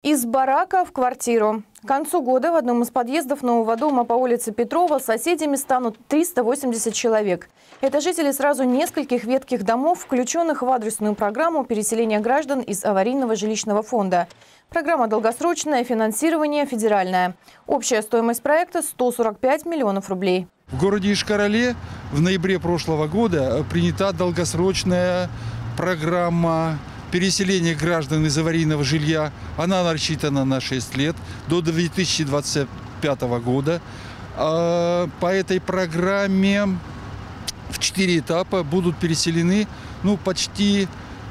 Из барака в квартиру. К концу года в одном из подъездов нового дома по улице Петрова соседями станут 380 человек. Это жители сразу нескольких ветких домов, включенных в адресную программу переселения граждан из аварийного жилищного фонда. Программа долгосрочная, финансирование федеральное. Общая стоимость проекта – 145 миллионов рублей. В городе Йошкар-Оле в ноябре прошлого года принята долгосрочная программа переселения граждан из аварийного жилья. Она рассчитана на 6 лет, до 2025 года. По этой программе в 4 этапа будут переселены почти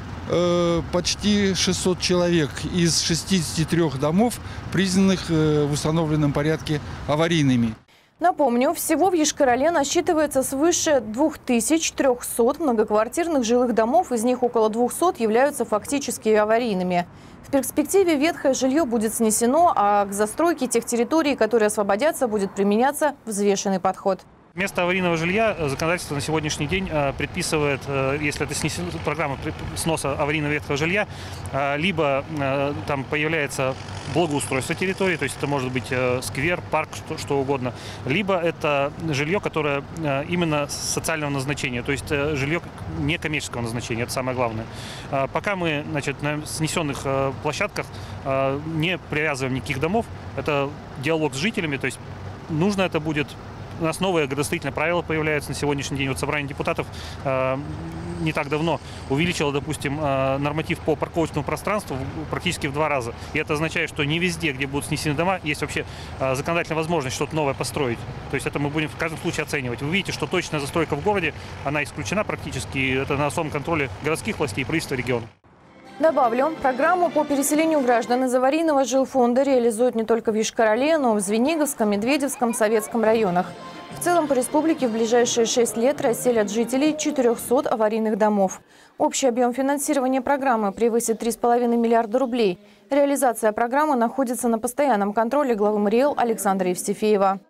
600 человек из 63 домов, признанных в установленном порядке аварийными. Напомню, всего в Йошкар-Оле насчитывается свыше 2300 многоквартирных жилых домов, из них около 200 являются фактически аварийными. В перспективе ветхое жилье будет снесено, а к застройке тех территорий, которые освободятся, будет применяться взвешенный подход. Вместо аварийного жилья законодательство на сегодняшний день предписывает, если это программа сноса аварийного ветхого жилья, либо там появляется благоустройство территории, то есть это может быть сквер, парк, что угодно, либо это жилье, которое именно социального назначения, то есть жилье некоммерческого назначения, это самое главное. Пока мы на снесенных площадках не привязываем никаких домов, это диалог с жителями, то есть нужно это будет. У нас новые градостроительные правила появляются на сегодняшний день. Вот собрание депутатов не так давно увеличило, допустим, норматив по парковочному пространству практически в 2 раза. И это означает, что не везде, где будут снесены дома, есть вообще законодательная возможность что-то новое построить. То есть это мы будем в каждом случае оценивать. Вы видите, что точная застройка в городе, она исключена практически. И это на особом контроле городских властей и правительства региона. Добавлю, программу по переселению граждан из аварийного жилфонда реализуют не только в Йошкар-Оле, но и в Звениговском, Медведевском, Советском районах. В целом по республике в ближайшие 6 лет расселят жителей 400 аварийных домов. Общий объем финансирования программы превысит 3,5 миллиарда рублей. Реализация программы находится на постоянном контроле главы МРИЭЛ Александра Евстифеева.